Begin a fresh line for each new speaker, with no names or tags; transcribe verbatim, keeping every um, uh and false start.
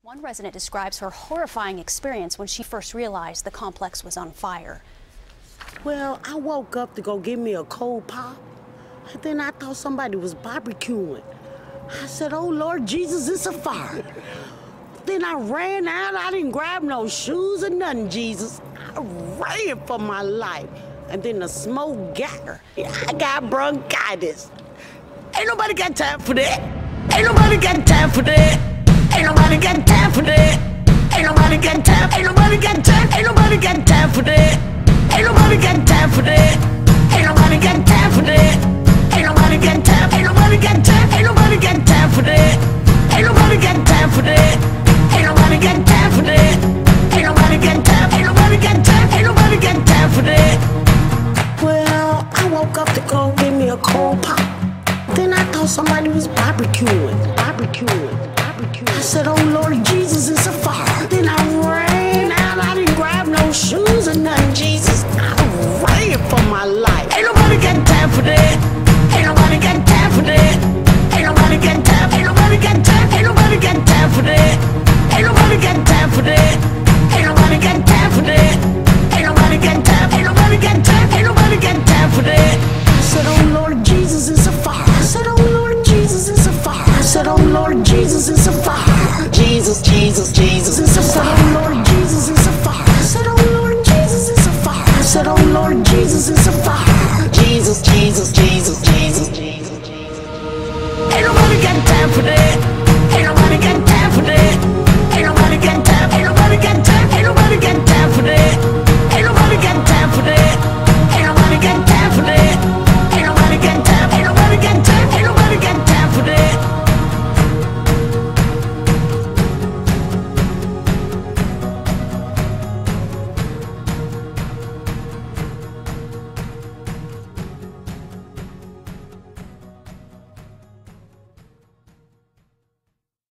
One resident describes her horrifying experience when she first realized the complex was on fire.
Well, I woke up to go get me a cold pop, and then I thought somebody was barbecuing. I said, "Oh, Lord Jesus, it's a fire." Then I ran out. I didn't grab no shoes or nothing, Jesus. I ran for my life. And then the smoke got her. I got bronchitis. Ain't nobody got time for that. Ain't nobody got time for that. Ain't nobody got time for that. Ain't nobody got time. Ain't nobody got time. Ain't nobody got time for that. Ain't nobody got time for that. Ain't nobody got time for that. Ain't nobody got time. Ain't nobody got time. Ain't nobody got time for that. Ain't nobody got time for that. Ain't nobody got time for that. Ain't nobody got time. Ain't nobody got time. Ain't nobody got time for that. Well, I woke up to go get me a cold pop. Then I thought somebody was barbecuing, barbecuing, barbecuing. I said, "Oh Lord Jesus, it's a fire." Then I ran out. I didn't grab no shoes or nothing, Jesus. I ran for my life. Ain't nobody got time for that. Ain't nobody got time for that. Ain't nobody got time. Ain't nobody got time. Ain't nobody got time for that. Ain't nobody got time for that. Ain't nobody got time for that. Ain't nobody got time. Ain't nobody got time. Ain't nobody got time for that. I said, "Oh Lord Jesus, it's a fire." I said, "Oh Lord Jesus, it's a fire." I said, "Oh Lord Jesus, it's a fire." Jesus, Jesus, Jesus.